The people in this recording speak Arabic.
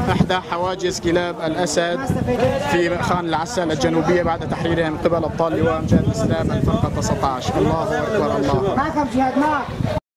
إحدى حواجز كلاب الأسد في خان العسل الجنوبية بعد تحريرها من قبل أبطال لواء أمجاد الإسلام الفرقة 19. الله أكبر الله.